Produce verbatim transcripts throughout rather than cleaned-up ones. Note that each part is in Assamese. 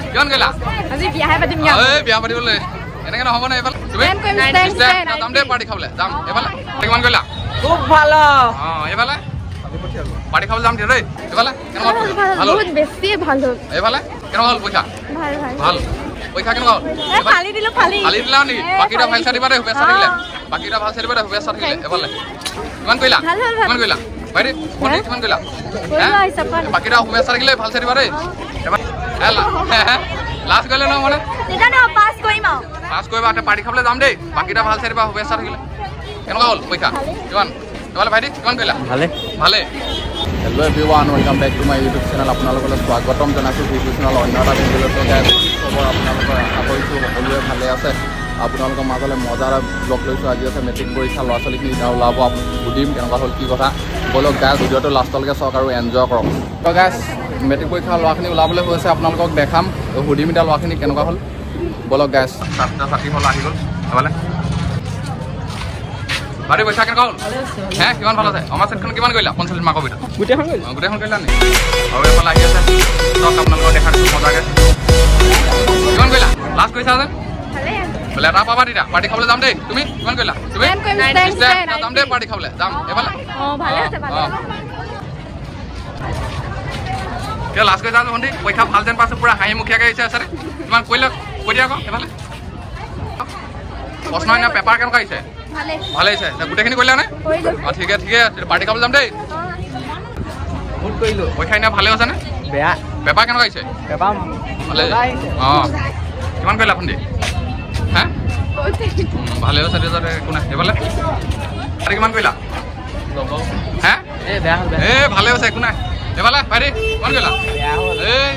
কিমান কৰিলা আজি বিয়াহে পাতিম ইয়া এই বিয়া পাতিবলৈ এনেকে নহ'ব না এইফালে তুমি যাম দে পাৰ্টি খাবলৈ যাম এইফালে কিমান কৰিলা খুব ভালো অ এইফালে পাৰ্টি খাবলৈ যাম দেই এইফালে কেনেকুৱা ভাল বহুত বেছি ভাল এইফালে কেনেকুৱা হ'ল পইচা ভাল ভাল ভাল পইচা কেনেকুৱা হ'ল ফালি দিলো ফালি ফালি দিলা নেকি বাকিটা ভাল চাই দিবা দে শুভেচ্ছা থাকিলে বাকিটা ভাল চাই দিবা দে শুভেচ্ছা থাকিলে এইফালে কিমান কৰিলা কিমান কৰিলা বাইৰে কোনে কিমান কৰিলা বাকিটা শুভেচ্ছা থাকিলে ভাল চাই দিবা দেই লাষ্ট গ'লে ন মানে পাছ কৰিম আৰু পাছ কৰিবা পাৰ্টি খাবলৈ যাম দেই বাকিটা ভাল চাই দিবা শুভেচ্ছা থাকিলে কেনেকুৱা হ'ল পইচা কিমান তোমালে ভাইটি কিমান কৰিলা ভালে ভালে hello' everyone welcome back to my YouTube channel আপোনালোকলৈ স্বাগতম জনাইছোঁ ইউটিউব চেনেল অন্য এটা ভিডিঅ'লৈ খবৰ আপোনালোকৰ আশা কৰিছোঁ সকলোৱে ভালে আছে আপোনালোকৰ মাজলৈ মজাৰ ব্লগ লৈছোঁ আজি আছে মেট্ৰিক পৰীক্ষা ল'ৰা ছোৱালীখিনি এতিয়া ওলাব সুধিম কেনেকুৱা হ'ল কি কথা ব'লক গাইজ ভিডিঅ'টো লাষ্টলৈকে চাওক আৰু এনজয় কৰক তো গাইজ মেট্ৰিক পৰীক্ষা ল'ৰাখিনি ওলাবলৈ হৈছে আপোনালোকক দেখাম সুধিম এতিয়া ল'ৰাখিনি কেনেকুৱা হ'ল ব'লক গাইজ ছাত্ৰ ছাত্ৰী হ'ল আহি গ'ল নহ'লে বাৰী পইচা কেনেকুৱা হ'ল হে কিমান ভাল আছে আমাৰ ছেটখন কিমান কৰিলা পঞ্চল্লিছ মাৰ্কৰ ভিতৰত গোটেইখন কৰিলা গোটেইখন কৰিলা নি আৰু এইফালে আহি আছে চাওক আপোনালোকক দেখাই দিছোঁ মজাকৈ কিমান কৰিলা লাষ্ট কৰিছা যে বোলে এটা পাবা তেতিয়া পাৰ্টি খাবলৈ যাম দেই তুমি কিমান কৰিলা তুমি যাম দেই পাৰ্টি খাবলৈ যাম এইফালে কিয় লাষ্ট কৰি যাওঁ ভণ্টি পৰীক্ষা ভাল যেন পাইছোঁ পূৰা হাঁহি মুখীয়াকৈ আহিছে আছে কিমান কৰিলে কৈ দিয়া আকৌ এইফালে প্ৰশ্ন এনে পেপাৰ কেনেকুৱা আহিছে ভালে আহিছে গোটেইখিনি কৰিলা নে অঁ ঠিকে ঠিকে পাৰ্টি খাবলৈ যাম দেই বহুত কৰিলোঁ পৰীক্ষা এনে ভালে হৈছে নে বেয়া পেপাৰ কেনেকুৱা আহিছে পেপাৰ ভালে অঁ কিমান কৰিলা ভণ্টি হে ভালে হৈছে তেতিয়া একো নাই এইফালে পাৰ্টি কিমান কৰিলা হে এই ভালে হৈছে একো নাই এইফালে ভাইটি কিমান কৰিলা এই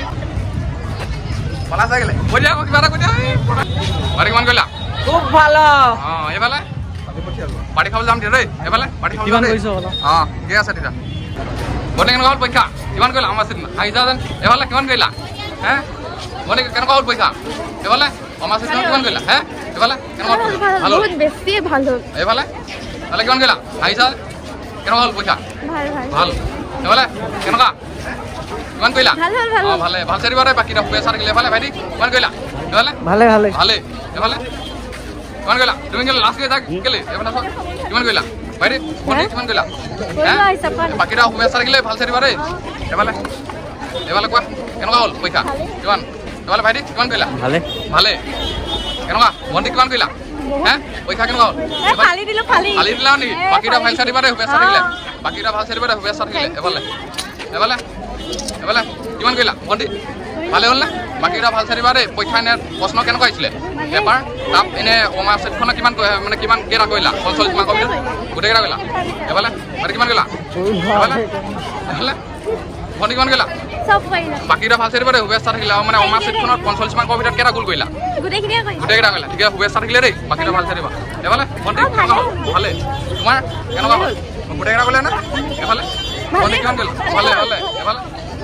পলা চাই গ'লে কৈ দিয়া আকৌ কিবা এটা কৈ দিয়া পাৰ্টি কিমান কৰিলা খুব ভালো অঁ এইফালে পাৰ্টি খাবলৈ যাম দেই এইফালে পাৰ্টি খাবলৈ যাম অঁ ঠিকে আছে তেতিয়া গণে কেনেকুৱা হ'ল পৰীক্ষা কিমান কৰিলা আমাৰ চিট আহিছা যেন এইফালে কিমান কৰিলা হে গণে কেনেকুৱা হ'ল পৰীক্ষা এইফালে আমাৰ চিট কিমান কৰিলা হে এইফালে কেনেকুৱা ভাল হ'ল বেছি ভাল এইফালে এইফালে কিমান কৰিলা আহিছা কেনেকুৱা হ'ল পৰীক্ষা ভাল এইফালে কেনেকুৱা কিমান কৰিলা অঁ ভালে ভাল চাই দিবা দেই বাকী শুভেচ্ছা থাকিলে এইফালে ভাইটি কিমান কৰিলা এইফালে ভালে ভালে ভালে এইফালে কিমান কৰিলা তুমি কেলে লাষ্ট কৰি থাক কেলে এইফালে কিমান কৰিলা ভাইটি ভণ্টি কিমান কৰিলা বাকীটা শুভেচ্ছা থাকিলে ভাল চাই দিবা দেই এইফালে এইফালে কোৱা কেনেকুৱা হ'ল পৰীক্ষা কিমান এইফালে ভাইটি কিমান কৰিলা ভালে ভালে কেনেকুৱা ভণ্টি কিমান কৰিলা হে পৰীক্ষা কেনেকুৱা হ'ল ফালি দিলা নেকি বাকীটা ভাল চাই দিবা দেই শুভেচ্ছা থাকিলে বাকীটা ভাল চাই দিবা দেই শুভেচ্ছা থাকিলে এইফালে এইফালে এইফালে কিমান কৰিলা ভণ্টি ভালে হ'ল নে বাকীটা ভাল চাই দিবা দেই পৰীক্ষা এনে প্ৰশ্ন কেনেকুৱা আহিছিলে পেপাৰ তাপ এনে অমাৰ ছেটখনত কিমান মানে কিমান কেইটা কৰিলা পঞ্চল্লিছ মাৰ্কৰ ভিতৰত গোটেইকেইটা কৰিলা এইফালে ভাইটি কিমান কৰিলা এইফালে এইফালে ভণ্টি কিমান কৰিলা বাকীটা ভাল চাই দিবা দেই শুভেচ্ছা থাকিলে আৰু মানে অমাৰ ছেটখনত পঞ্চল্লিছ মাৰ্কৰ ভিতৰত কেইটা গোল কৰিলা গোটেইকেইটা কৰিলা ঠিকে শুভেচ্ছা থাকিলে দেই বাকীটা ভাল চাই দিবা এইফালে ভণ্টি কেনেকুৱা হ'ল ভালে তোমাৰ কেনেকুৱা হ'ল গোটেইকেইটা কৰিলা নে এইফালে ভণ্টি কিমান কৰিলা ভালে ভালে এইফালে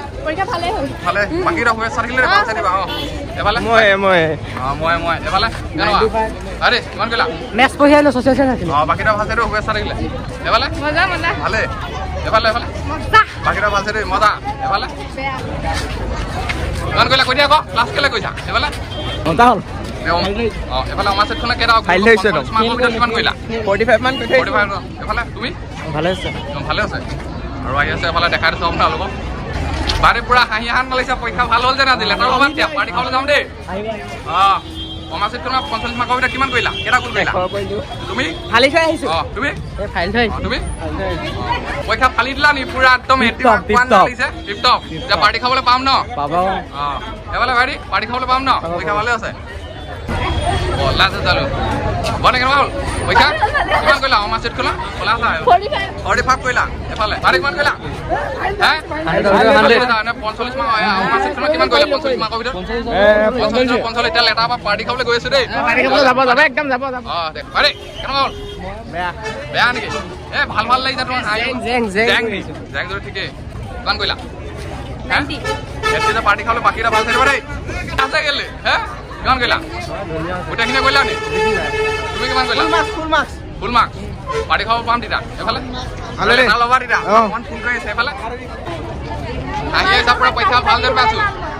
ভালে বাকীটা শুভেচ্ছা থাকিলে ভাল চাই দিবা অঁ এইফালে মই মই অঁ মই মই এইফালে কেনেকুৱা আৰে কিমান কৰিলা মেথছ পঢ়ি আহিলোঁ ছ'চিয়েল চাইন্স আছিলে অঁ বাকীটা ভাল চাই দিবা শুভেচ্ছা থাকিলে এইফালে ভালে এইফালে এইফালে বাকীটা ভাল চাই দিবি মজা এইফালে কিমান কৰিলা কৈ দিয়া আকৌ ক্লাছ কেলে কৈছা এইফালে ঘণ্টা হ'ল অঁ এইফালে আমাৰ ছেটখনে কেইটা কিমান কৰিলা ফৰ্টি ফাইভ মান ফৰ্টি ফাইভ এইফালে তুমি ভালে আছে ভালে আছে আৰু আহি আছে এইফালে দেখাই দিছোঁ আপোনালোকক বাৰী পূৰা হাঁহি হাঁহ লাগিছে পৰীক্ষা ভাল হ'ল যেন আজি লেটাৰ ল'বা এতিয়া পাৰ্টি খাবলৈ যাম দেই অঁ আমাৰ ছেটখনত পঞ্চল্লিছ মাৰ্কৰ ভিতৰত কিমান কৰিলা কেইটা গোল কৰিলা তুমি ফালি থৈ আহিছোঁ অঁ তুমি ফাইল থৈ তুমি পৰীক্ষা ফালি দিলা নি পূৰা একদম টিপ টপ এতিয়া পাৰ্টি খাবলৈ পাম ন পাব অঁ এইফালে ভাইটি পাৰ্টি খাবলৈ পাম ন পৰীক্ষা ভালে আছে অঁ লাষ্ট চালো বনে কেনেকুৱা হ'ল পৰীক্ষা কিমান কৰিলা আমাৰ ছেটখনত খোলা আছে ফৰ্টি ফাইভ কৰিলা এইফালে পাৰ্টি কিমান কৰিলা হে পঞ্চল্লিছ মাৰ্ক আমাৰ ছেটখনত কিমান কৰিলা পঞ্চল্লিছ মাৰ্কৰ ভিতৰত পঞ্চল্লিছ পঞ্চল্লিছ এতিয়া লেটাৰ পৰা পাৰ্টি খাবলৈ গৈ আছো দেই একদম যাব যাব অঁ দে পাৰ্টি কেনেকুৱা হ'ল বেয়া বেয়া নেকি এই ভাল ভাল লাগিছে তোমাৰ জেং জেং জেং যদি ঠিকেই কিমান কৰিলা হে এতিয়া পাৰ্টি খাবলৈ বাকীটা ভাল চাই দিবা দেই আছে কেলে হে কিমান কৰিলা গোটেইখিনি কৰিলা নি তুমি কিমান কৰিলা full marks full marks party খাব পাম তেতিয়া এইফালে ল'বা তেতিয়া অকণমান ফোন কৰি আছে এইফালে আহি আহিছা পূৰা পৰীক্ষা ভাল যেন পাইছোঁ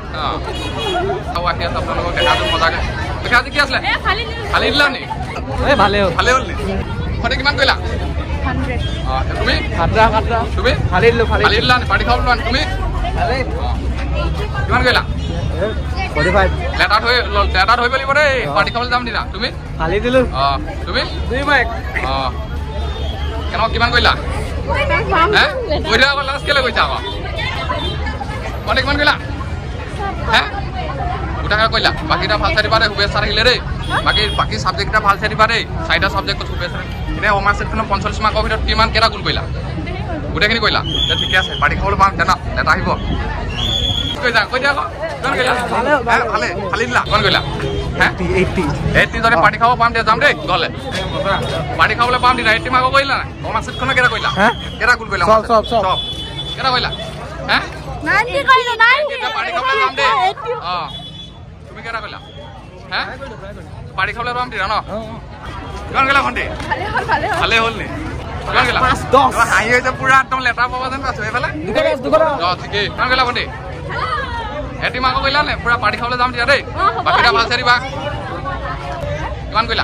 অঁ আহি আছে আপোনালোকক দেখাটো মজাকৈ দেখা আজি কি আছিলে ফালি দিলা নি এই ভালে হ'ল ভালে হ'ল নি সদায় কিমান কৰিলা অঁ তুমি খাতৰা খাতৰা তুমি ফালি দিলোঁ ফালি ফালি দিলা নি পাৰ্টি খাব লোৱা নি তুমি অঁ কিমান কৰিলা ফৰ্টি ফাইভ লেটাৰ হৈ লেটাৰ হৈ পেলিব দেই পাৰ্টি খাবলৈ যাম দিনা তুমি ফালি দিলোঁ অঁ তুমি দুই বাইক অঁ কেনেকুৱা কিমান কৰিলা হে কৈ দিয়া আকৌ লাষ্ট কেলৈ কৈছা আকৌ মানে কিমান কৰিলা হে গোটাকে কৰিলা বাকীটা ভাল চাই দিবা দেই শুভেচ্ছা থাকিলে দেই বাকী বাকী ছাবজেক্টকেইটা ভাল চাই দিবা দেই চাৰিটা ছাবজেক্টত শুভেচ্ছা এতিয়া অমাৰ ছেটখনৰ পঞ্চল্লিছ মাৰ্কৰ ভিতৰত কিমান কেইটা গোল কৰিলা গোটেইখিনি কৰিলা ঠিকে আছে পাৰ্টি খাবলৈ পাম তেনা লেটাৰ আহিব কৈ যা কৈ দিয়া আকৌ কিমান কৰিলা ভালে ফালি দিলা কিমান কৰিলা হে এইটি এইটি যদি পাৰ্টি খাব পাম তেতিয়া যাম দেই ঘৰলৈ পাৰ্টি খাবলৈ পাম তেতিয়া এইটি মাৰ্কৰ কৰিলা নাই অমাৰ ছেটখনৰ কেইটা কৰিলা কেইটা গোল কৰিলা চব চব চব কেইটা কৰিলা হে নাইনটি কৰিলো নাইনটি পাৰ্টি খাবলৈ যাম দেই অঁ তুমি কেইটা কৰিলা হে পাৰ্টি খাবলৈ পাম তেতিয়া ন কিমান কৰিলা ভণ্টি ভালে হ'ল ভালে হ'ল ভালে হ'ল নি কিমান কৰিলা হাঁহি হৈছে পুৰা একদম লেটাৰ পাবা যেন পাইছো এইফালে অঁ ঠিকেই কিমান কৰিলা ভণ্টি এটি মাৰ্কৰ কৰিলা নে পুৰা পাৰ্টি খাবলৈ যাম তেতিয়া দেই বাকীটা ভাল চাই দিবা কিমান কৰিলা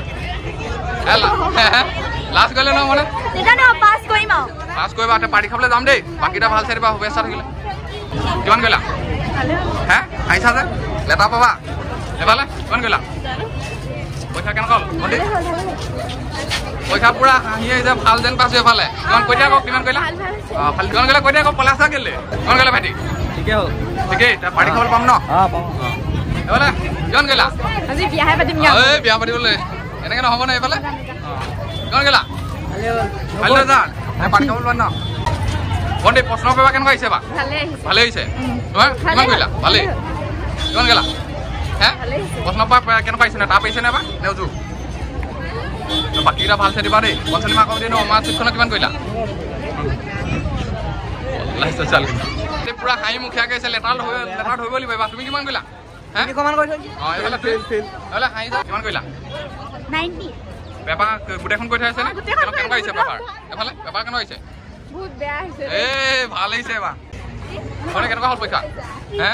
লাষ্ট কৰিলে ন মানে পাছ কৰিম আৰু পাছ কৰিবা পাৰ্টি খাবলৈ যাম দেই বাকীটা ভাল চাই দিবা শুভেচ্ছা থাকিলে কিমান কৰিলা হে আহিছা যে লেটাৰ পাবা এইফালে কিমান কৰিলা পৰীক্ষা কেনেকুৱা হ'ল ভণ্টি পৰীক্ষা পুৰা হাঁহি আহিছে ভাল যেন পাইছো এইফালে কিমান কৈ দিয়া আকৌ কিমান কৰিলা অঁ ভাল কিমান কৰিলা কৈ দিয়া আকৌ পলাইছা কেলে কিমান কৰিলা ভাইটি ঠিকে হ'ল ঠিকেই পাৰ্টি খাবলৈ পাম ন অঁ পাওঁ এইফালে কিমান কৰিলা আজি বিয়াহে পাতিম এই বিয়া পাতিবলৈ এনেকৈ নহ'ব নাই এইফালে কিমান কৰিলা ভালে যা পাৰ্টি খাবলৈ লোৱা ন ভণ্টি প্ৰশ্ন পেপাৰ কেনেকুৱা আহিছে বা ভালে আহিছে ভালে হৈছে তোমাৰ কিমান কৰিলা ভালেই কিমান কৰিলা হে প্ৰশ্ন পেপাৰ কেনেকুৱা আহিছে নে তাপ আহিছে নে বা নেওজু বাকীকেইটা ভাল চাই দিবা দেই পঞ্চল্লিছ মাৰ্কৰ দিন আমাৰ চিটখনত কিমান কৰিলা পুৰা হাঁহি মুখীয়াকৈ আহিছে লেটাৰ হৈ লেটাৰ ধৰিব লাগিব এইবাৰ তুমি কিমান কৰিলা হে অঁ এইফালে এইফালে হাঁহি যা কিমান কৰিলা নাইনটি পেপাৰ গোটেইখন কৈ থৈ আছে নে কেনেকুৱা আহিছে পেপাৰ এইফালে পেপাৰ কেনেকুৱা আহিছে বহুত বেয়া হৈছে এই ভাল আহিছে এইবাৰ মানে কেনেকুৱা হ'ল পৰীক্ষা হে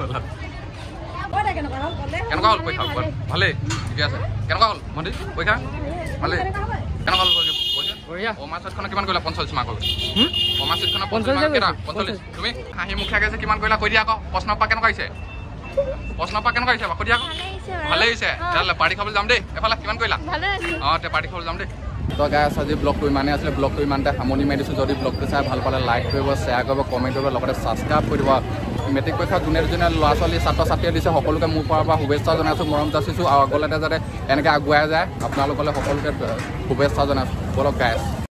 কেনেকুৱা হ'ল পৰীক্ষা ভালেই ঠিকে আছে কেনেকুৱা হ'ল ভণ্টি পৰীক্ষা ভালেই কেনেকুৱা হ'ল অমাৰ ছেটখনত কিমান কৰিলা পঞ্চল্লিছ মাৰ্কৰ অমাৰ ছেটখনত পঞ্চল্লিছ কেইটা পঞ্চল্লিছ তুমি হাঁহি মুখীয়াকৈ আছে কিমান কৰিলা কৈ দিয়া আকৌ প্ৰশ্ন পেপাৰ কেনেকুৱা আহিছে প্ৰশ্ন পেপাৰ কেনেকুৱা আহিছে কৈ দিয়া আকৌ ভালেই হৈছে তেতিয়াহ'লে পাৰ্টি খাবলৈ যাম দেই এফালে কিমান কৰিলা অঁ এতিয়া পাৰ্টি খাবলৈ যাম দেই তো গাইছ আজি ব্লগটো ইমানেই আছিলে ব্লগটো ইমানতে সামৰণি মাৰি দিছোঁ যদি ব্লগটো চাই ভাল পালে লাইক কৰিব শ্বেয়াৰ কৰিব কমেণ্ট কৰিব লগতে ছাবস্ক্ৰাইব কৰি দিব মেট্ৰিক পৰীক্ষা যোনে যোনে ল'ৰা ছোৱালী ছাত্ৰ ছাত্ৰীয়ে দিছে সকলোকে মোৰ পৰা পৰা শুভেচ্ছা জনাইছোঁ মৰম যাচিছোঁ আৰু আগলৈতে যাতে এনেকৈ আগুৱাই যায় আপোনালোকলৈ সকলোকে শুভেচ্ছা জনাইছোঁ বলক গাইছ